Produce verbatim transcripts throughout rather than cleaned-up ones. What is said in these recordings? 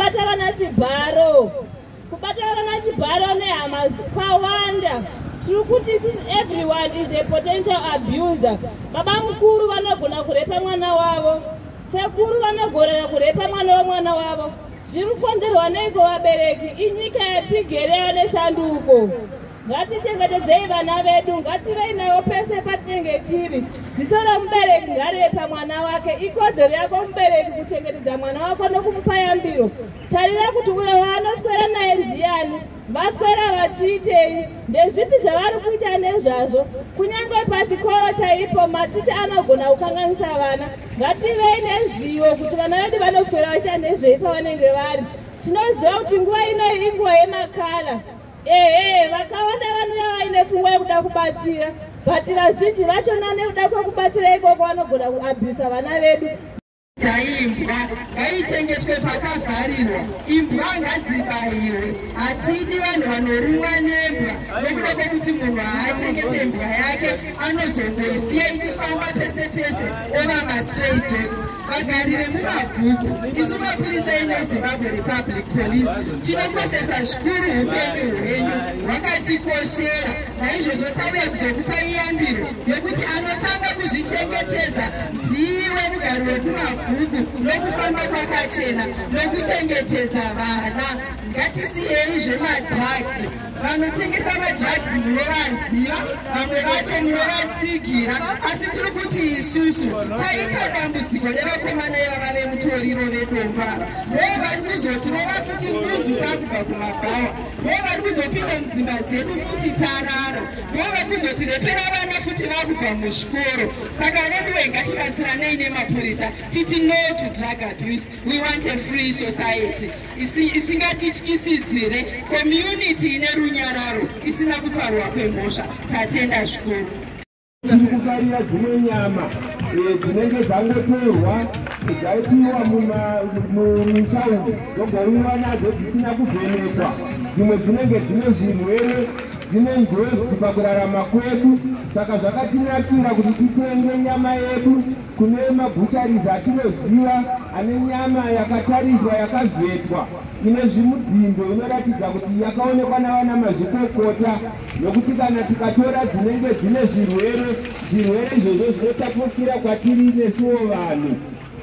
kubata vana chibharo kubata vana chibharo nehama kwawanda. Tiri everyone is a potential abuser. Baba mukuru vanogona kurepa mwana wavo, sekuru vanogona kurepa mwana wemwana wavo. Zviri kukonzerwa neiko vabereki? Inyika yatigere neshanduko. Ngatichengetedzei vana vedu, ngativei navo pese patinenge tiri. Dziso romubereki ngarepa mwana wake. Ikodzero yako mubereki kuchengetedza mwana wako nokumupa yambiro. Tarira kuti uyo waanoswera naye ndiani, vaswera vachiitei, ndezvipi zvavari kuita nezvazvo. Kunyange pachikoro chaipo maticha anogona kukanganisa vana. Ngativei nezivo kuti vana vedu vanoswera vachiita nezvei pavanenge vari. Tinoziva kuti nguva ino inguva yemakala. Ehe, vakawanda vanouya vaine pfungwa yekuda kubatsira, but vazhinji vachona nekuda kwekubatsira ikoko vanogona kuabhisa vana vedu. Imbwa ngaichengetwe pakavharirwa, imbwa ngadzibayiwe. Hatidi vanhu vanorumwa nembwa nekuda kwekuti munhu haachengete mbwa yake anozongoisiya ichifamba pese pese over ma-stray dogs. Vagari vemumabvuku, isu mapurisa ine-Zimbabwe Republic Police tinokoshesa zvikuru upenyu hwenyu, hwakatikoshera. Naizvozvo tauya kuzokupa iyambiro yokuti anotanga kuzvichengetedza ndiwe mugari wekumabvuku nokufamba kwakachena nokuchengetedza vana. Ngatisiyei zvemadrugs. Vanotengesa madrugs munovaziva, vamwe vacho munovatsigira, asi tiri kuti isusu taita dambudziko nevakomana ivava vemutoriro vedomba. Ndivo vari kuzoti rova futi ngunzu takubva kumabhawa, ndivo vari kuzopinda mudzimba dzedu futi tarara, ndivo vari kuzotirepera vana futi vakubva muzvikoro. Saka veduwe ngatibatsiranei nemapurisa titi no to drug abuse. We want a free society isingatityisidzire community ine runyararo isina kuparwa kwemhosva. Tatenda zvikuru. Kufarira dzimwe nyama dzinenge dzangotorwa dzaipiwa mumisha umu dzogariwa nadzo dzisina kuvhenekwa. Dzimwe dzinenge dzine zvirwere, dzine njodzi pakurarama kwedu. Saka zvakatinakira kuti titenge nyama yedu kune mabucharizi atinoziva ane nyama yakatariswa yakavhetwa ine zvimudzindo inoratidza kuti yakaonekwa navana mazvikokota, nokuti kana tikatora dzinenge dzine zvirwere zvirwere izvozvo zvinotapukira kwatiri nesuwo vanhu.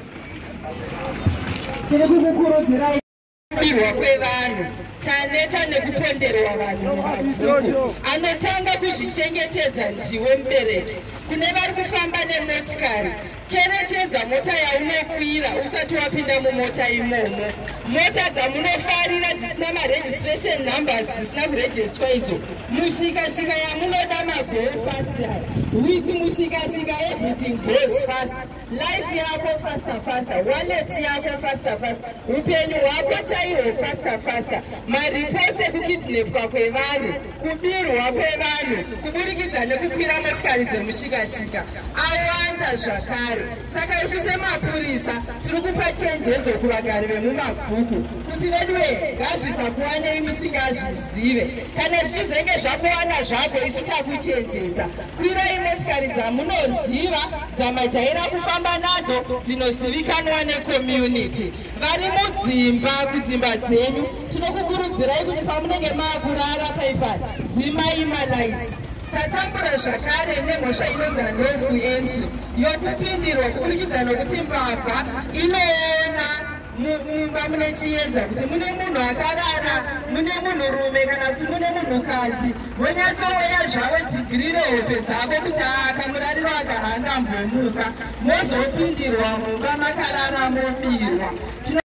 Tiri kukukurudzirai kubirwa kwevanhu, taneta nekuponderwa vanhu mumabvuku. Anotanga kuzvichengetedza ndiwe mubereki. Kune vari kufamba nemotikari, cherechedza mota yaunokwira usati wapinda mumota imomo. Mota dzamunofarira dzisina ma-registration numbers dzisina kurejistwa idzo, mushikashika yamunoda ma-go fast, wiki mushikashika everything goes fast. Life yako faster faster, wallet yako faster faster, upenyu hwako chaihwo faster faster. Mariposi ekukidnepwa kwevanhu, kubirwa kwevanhu kuburikidza nekukwira motikari dzemushikashika awanda zvakare. Saka isu semapurisa tiri kupa chenjedzo kuvagari vemumabvuku kuti veduwe ngazvisakuwanei musingazvizive. Kana zvizenge zvakuwana zvako isu takuchenjedza. Kwirai motikari dzamunoziva, dzamajaira kufamba nadzo, dzinozivikanwa necommunity. Vari mudzimba, kudzimba dzenyu tinokukurudzirai kuti pamunenge maakurara paipari zimai malights. Tatambura zvakare nemhosva inonzi unlawful entry yokupindirwa kuburikidza nokuti mbavha inoona mumba mune chiedza kuti mune munhu akarara, mune munhu rume kana kuti mune munhu kadzi. Vonyatsoweya zvavo dhigiri rehope dzavo kuti akamurariro akahanga mbomuka, mozopindirwa mumba makarara mobirwa.